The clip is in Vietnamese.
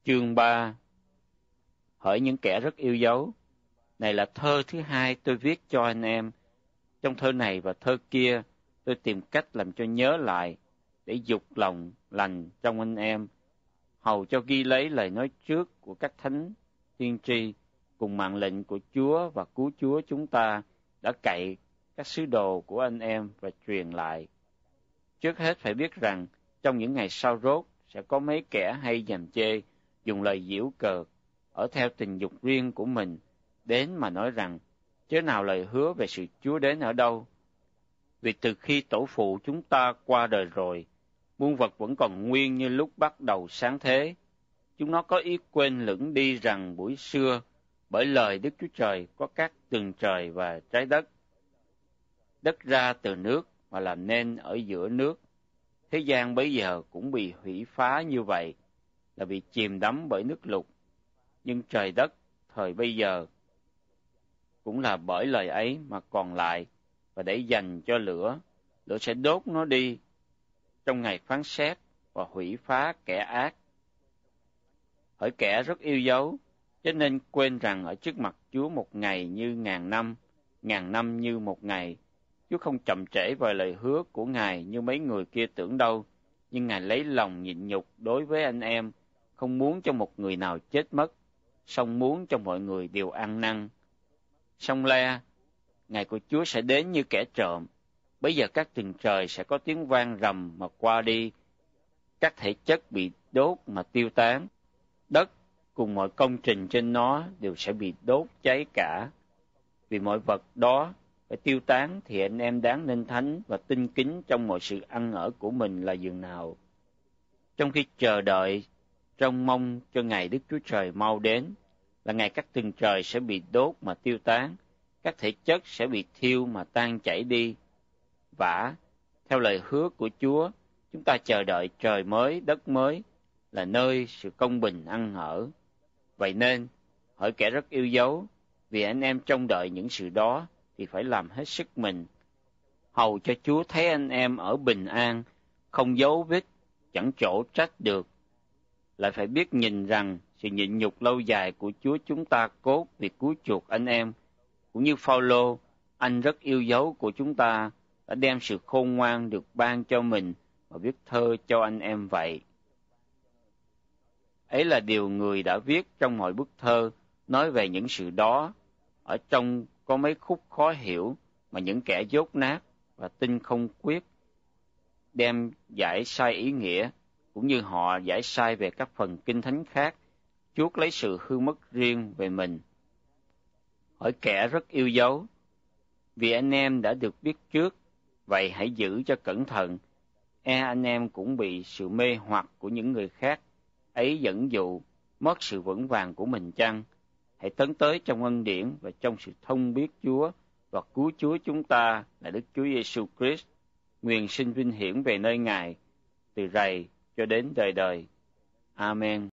Chương 3. Hỡi những kẻ rất yêu dấu, này là thơ thứ hai tôi viết cho anh em. Trong thơ này và thơ kia, tôi tìm cách làm cho nhớ lại, để dục lòng lành trong anh em, hầu cho ghi lấy lời nói trước của các thánh tiên tri, cùng mạng lệnh của Chúa và cứu Chúa chúng ta đã cậy các sứ đồ của anh em và truyền lại. Trước hết phải biết rằng, trong những ngày sau rốt sẽ có mấy kẻ hay giàm chê, dùng lời giễu cợt, ở theo tình dục riêng của mình, đến mà nói rằng, chớ nào lời hứa về sự Chúa đến ở đâu. Vì từ khi tổ phụ chúng ta qua đời rồi, muôn vật vẫn còn nguyên như lúc bắt đầu sáng thế. Chúng nó có ý quên lửng đi rằng buổi xưa, bởi lời Đức Chúa Trời có các tầng trời và trái đất. Đất ra từ nước mà làm nên ở giữa nước. Thế gian bấy giờ cũng bị hủy phá như vậy, là bị chìm đắm bởi nước lụt. Nhưng trời đất thời bây giờ cũng là bởi lời ấy mà còn lại, và để dành cho lửa, lửa sẽ đốt nó đi trong ngày phán xét và hủy phá kẻ ác. Hỡi kẻ rất yêu dấu, cho nên quên rằng ở trước mặt Chúa một ngày như ngàn năm như một ngày. Chúa không chậm trễ vào lời hứa của Ngài như mấy người kia tưởng đâu, nhưng Ngài lấy lòng nhịn nhục đối với anh em, không muốn cho một người nào chết mất, song muốn cho mọi người đều ăn năn. Song le, ngày của Chúa sẽ đến như kẻ trộm. Bây giờ các tầng trời sẽ có tiếng vang rầm mà qua đi, các thể chất bị đốt mà tiêu tán, đất cùng mọi công trình trên nó đều sẽ bị đốt cháy cả. Vì mọi vật đó phải tiêu tán thì anh em đáng nên thánh và tinh kính trong mọi sự ăn ở của mình là dường nào. Trong khi chờ đợi, trông mong cho ngày Đức Chúa Trời mau đến, là ngày các tầng trời sẽ bị đốt mà tiêu tán, các thể chất sẽ bị thiêu mà tan chảy đi. Vả, theo lời hứa của Chúa, chúng ta chờ đợi trời mới, đất mới, là nơi sự công bình ăn ở. Vậy nên, hỡi kẻ rất yêu dấu, vì anh em trông đợi những sự đó, thì phải làm hết sức mình, hầu cho Chúa thấy anh em ở bình an, không dấu vết, chẳng chỗ trách được. Lại phải biết nhìn rằng sự nhịn nhục lâu dài của Chúa chúng ta cốt vì cứu chuộc anh em, cũng như Phao-lô, anh rất yêu dấu của chúng ta, đã đem sự khôn ngoan được ban cho mình và viết thơ cho anh em vậy. Ấy là điều người đã viết trong mọi bức thơ, nói về những sự đó. Ở trong có mấy khúc khó hiểu mà những kẻ dốt nát và tin không quyết đem giải sai ý nghĩa, cũng như họ giải sai về các phần kinh thánh khác, chuốc lấy sự hư mất riêng về mình. Hỡi kẻ rất yêu dấu, vì anh em đã được biết trước, vậy hãy giữ cho cẩn thận. Anh em cũng bị sự mê hoặc của những người khác ấy dẫn dụ, mất sự vững vàng của mình chăng? Hãy tấn tới trong ân điển và trong sự thông biết Chúa và cứu Chúa chúng ta là Đức Chúa Giêsu Christ, nguyện sinh vinh hiển về nơi Ngài, từ rày cho đến đời đời. Amen.